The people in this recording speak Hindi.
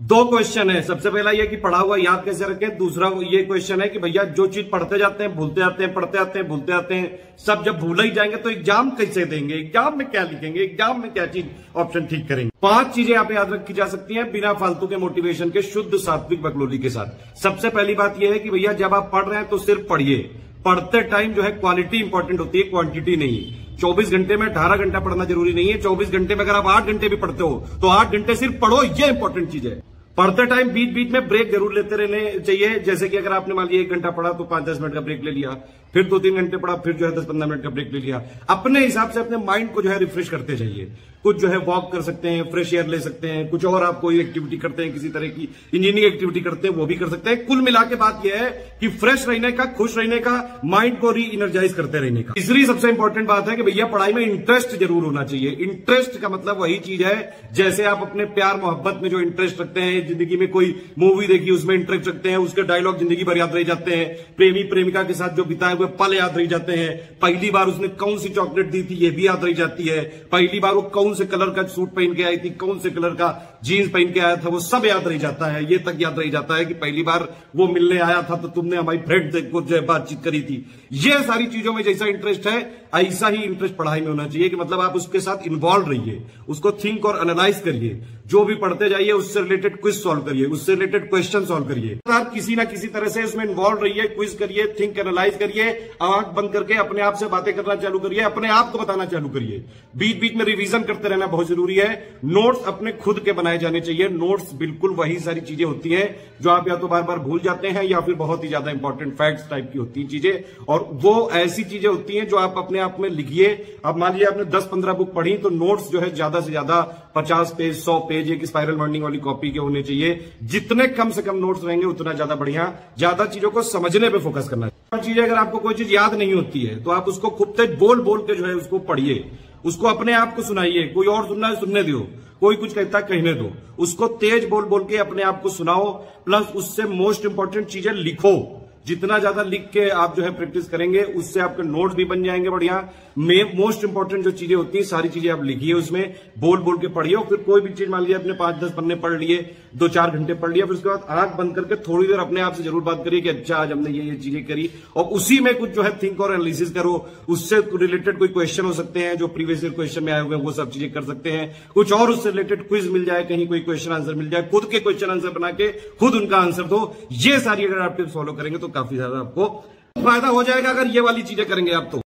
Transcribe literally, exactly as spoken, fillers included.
दो क्वेश्चन है। सबसे पहला ये कि पढ़ा हुआ याद कैसे रखें। दूसरा ये क्वेश्चन है कि भैया जो चीज पढ़ते जाते हैं भूलते जाते हैं, पढ़ते जाते हैं भूलते जाते हैं, सब जब भूल ही जाएंगे तो एग्जाम कैसे देंगे, एग्जाम में क्या लिखेंगे, एग्जाम में क्या चीज ऑप्शन ठीक करेंगे। पांच चीजें यहाँ पे याद रखी जा सकती हैं बिना फालतू के मोटिवेशन के, शुद्ध सात्विक बकलोली के साथ। सबसे पहली बात यह है कि भैया जब आप पढ़ रहे हैं तो सिर्फ पढ़िए। पढ़ते टाइम जो है क्वालिटी इंपॉर्टेंट होती है, क्वांटिटी नहीं। चौबीस घंटे में अठारह घंटा पढ़ना जरूरी नहीं है। चौबीस घंटे में अगर आप आठ घंटे भी पढ़ते हो तो आठ घंटे सिर्फ पढ़ो, ये इंपॉर्टेंट चीज है। पढ़ते टाइम बीच बीच में ब्रेक जरूर लेते रहने चाहिए। जैसे कि अगर आपने मान लिया एक घंटा पढ़ा तो पांच दस मिनट का ब्रेक ले लिया, फिर दो तीन घंटे पढ़ा फिर जो है दस पंद्रह मिनट का ब्रेक ले लिया। अपने हिसाब से अपने माइंड को जो है रिफ्रेश करते जाइए। कुछ जो है वॉक कर सकते हैं, फ्रेश एयर ले सकते हैं, कुछ और आप कोई एक्टिविटी करते हैं, किसी तरह की इंजीनियरिंग एक्टिविटी करते हैं वो भी कर सकते हैं। कुल मिला के बात यह है कि फ्रेश रहने का, खुश रहने का, माइंड को री एनर्जाइज करते रहने का। तीसरी सबसे इंपॉर्टेंट बात है कि भैया पढ़ाई में इंटरेस्ट जरूर होना चाहिए। इंटरेस्ट का मतलब वही चीज है जैसे आप अपने प्यार मोहब्बत में जो इंटरेस्ट रखते हैं, जिंदगी में कोई मूवी देखी उसमें इंटरेस्ट रखते हैं, उसके डायलॉग जिंदगी भर याद रह जाते हैं, प्रेमी प्रेमिका के साथ जो बिताए हुए पल याद रह जाते हैं, पहली बार उसने कौन सी चॉकलेट दी थी ये भी याद रह जाती है, पहली बार वो कौन से कलर का सूट पहन के आई थी, कौन से कलर का जीन्स पहन के आया था, वो सब याद रह जाता है। ये तक याद रह जाता है कि पहली बार वो मिलने आया था तो तुमने हमारी फ्रेंड से कुछ बातचीत करी थी। ये सारी चीजों में जैसा इंटरेस्ट है ऐसा ही इंटरेस्ट पढ़ाई में होना चाहिए कि मतलब आप उसके साथ इन्वॉल्व रहिए, उसको थिंक और एनालाइज करिए, जो भी पढ़ते जाइए उससे रिलेटेड क्विज सॉल्व करिए, उससे रिलेटेड क्वेश्चन सॉल्व करिए। आप किसी ना किसी तरह से उसमें इन्वॉल्व रहिए, क्विज करिए, थिंक एनालाइज करिए, आंख बंद करके अपने आप से बातें करना चालू करिए, अपने आप को बताना चालू करिए। बीच बीच में रिवीजन करते रहना बहुत जरूरी है। नोट्स अपने खुद के बनाए जाने चाहिए। नोट्स बिल्कुल वही सारी चीजें होती हैं जो आप या तो बार बार भूल जाते हैं या फिर बहुत ही ज्यादा इंपॉर्टेंट फैक्ट्स टाइप की होती हैं चीजें, और वो ऐसी चीजें होती हैं जो आप अपने आप में लिखिए। अब मान लीजिए आपने दस पंद्रह बुक पढ़ी तो नोट्स जो है ज्यादा से ज्यादा पचास पेज सौ पेज एक स्पाइरल बर्निंग वाली कॉपी के होने चाहिए। जितने कम से कम नोट्स रहेंगे उतना ज्यादा बढ़िया। ज्यादा चीजों को समझने पे फोकस करना चाहिए। चीजें अगर आपको कोई चीज याद नहीं होती है तो आप उसको खूब तेज बोल बोल के जो है उसको पढ़िए, उसको अपने आप को सुनाइए। कोई और सुनना है सुनने दो, कोई कुछ कहता है कहने दो, उसको तेज बोल बोल के अपने आप को सुनाओ। प्लस उससे मोस्ट इंपॉर्टेंट चीजें लिखो। जितना ज्यादा लिख के आप जो है प्रैक्टिस करेंगे उससे आपके नोट्स भी बन जाएंगे बढ़िया। में मोस्ट इंपॉर्टेंट जो चीजें होती हैं सारी चीजें आप लिखिए, उसमें बोल बोल के पढ़िए। और फिर कोई भी चीज मान लीजिए अपने पांच दस पन्ने पढ़ लिए, दो चार घंटे पढ़ लिया, फिर उसके बाद आंख बंद करके थोड़ी देर अपने आप से जरूर बात करिए कि अच्छा आज हमने ये ये चीजें करी, और उसी में कुछ जो है थिंक और एनालिसिस करो। उससे रिलेटेड कोई क्वेश्चन हो सकते हैं जो प्रीवियस ईयर क्वेश्चन में आए हुए हैं, वो सब चीजें कर सकते हैं। कुछ और उससे रिलेटेड क्विज मिल जाए, कहीं कोई क्वेश्चन आंसर मिल जाए, खुद के क्वेश्चन आंसर बना के खुद उनका आंसर दो। ये सारी अगर आप टिप्स फॉलो करेंगे तो काफी ज्यादा आपको फायदा हो जाएगा अगर ये वाली चीजें करेंगे आप तो।